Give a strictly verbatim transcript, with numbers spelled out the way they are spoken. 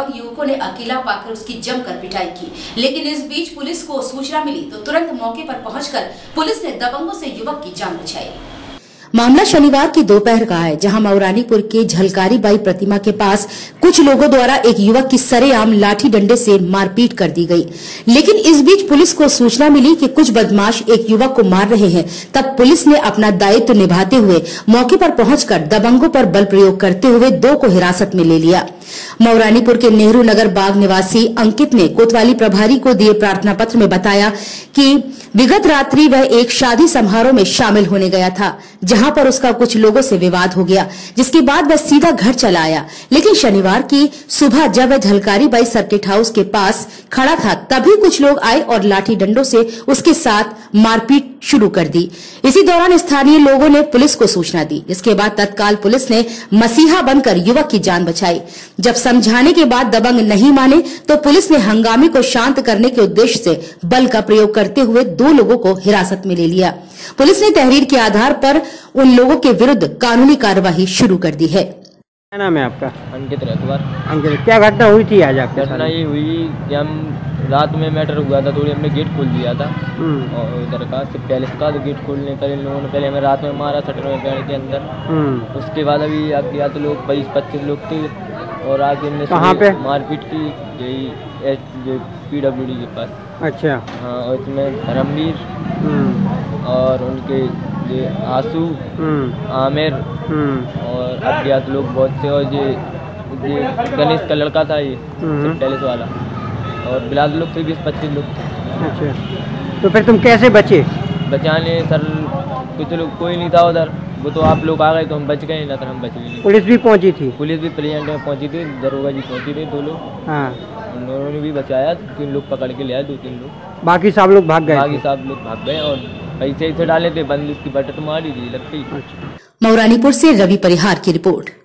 दबंग युवकों ने अकेला पाकर उसकी जमकर पिटाई की, लेकिन इस बीच पुलिस को सूचना मिली तो तुरंत मौके पर पहुंचकर पुलिस ने दबंगों से युवक की जान बचाई। मामला शनिवार की दोपहर का है, जहां मऊरानीपुर के झलकारी बाई प्रतिमा के पास कुछ लोगों द्वारा एक युवक की सरेआम लाठी डंडे से मारपीट कर दी गई। लेकिन इस बीच पुलिस को सूचना मिली कि कुछ बदमाश एक युवक को मार रहे हैं। तब पुलिस ने अपना दायित्व निभाते हुए मौके पर पहुंचकर दबंगों पर बल प्रयोग करते हुए दो को हिरासत में ले लिया। मऊरानीपुर के नेहरू नगर बाग निवासी अंकित ने कोतवाली प्रभारी को दिए प्रार्थना पत्र में बताया कि विगत रात्रि वह एक शादी समारोह में शामिल होने गया था, जहां पर उसका कुछ लोगों से विवाद हो गया, जिसके बाद वह सीधा घर चला आया। लेकिन शनिवार की सुबह जब वह झलकारी बाई सर्किट हाउस के पास खड़ा था, तभी कुछ लोग आए और लाठी डंडों से उसके साथ मारपीट शुरू कर दी। इसी दौरान स्थानीय लोगों ने पुलिस को सूचना दी, जिसके बाद तत्काल पुलिस ने मसीहा बनकर युवक की जान बचाई। जब समझाने के बाद दबंग नहीं माने तो पुलिस ने हंगामे को शांत करने के उद्देश्य से बल का प्रयोग करते हुए दो लोगों को हिरासत में ले लिया। पुलिस ने तहरीर के आधार पर उन लोगों के विरुद्ध कानूनी कार्यवाही शुरू कर दी है। क्या नाम है आपका? अंकित रतवार। अंकित, क्या घटना हुई थी आज आपके साथ? घटना ये हुई कि हम रात में मैटर हुआ था, थोड़ी हमने गेट खोल दिया था और इधर का सिर्फ पैलेस का तो गेट खोलने पर इन लोगों ने पहले हमें रात में मारा सटर में पेड़ के अंदर। उसके बाद अभी आगे या तो लोग बाईस पच्चीस लोग थे और आगे हमने कहाँ पे मारपीट की, यही पी डब्ल्यू डी के पास। अच्छा। हाँ, और इसमें धर्मवीर और उनके ये आंसू, आमिर और अज्ञात लोग बहुत से, और ये ये गणेश का लड़का था, ये पैलेस वाला, और बिलाल लोग थे, बीस पच्चीस लोग थे। अच्छा, तो फिर तुम कैसे बचे? बचाने सर कुछ लोग कोई नहीं था उधर, वो तो आप लोग आ गए तो हम बच गए, ना तो हम बच गए नहीं। पुलिस भी पहुंची थी? पुलिस भी प्रेजेंट में पहुंची थी, दरोगा जी पहुंची थी, दो लोग। हाँ, उन लोगों ने भी बचाया, तीन लोग पकड़ के ले आए, दो तीन लोग। बाकी सब लोग भाग गए? बाकी सब लोग भाग गए और पैसे ऐसे डाले थे, बंदूक की बटन मारी थी लगती। मऊरानीपुर से रवि परिहार की रिपोर्ट।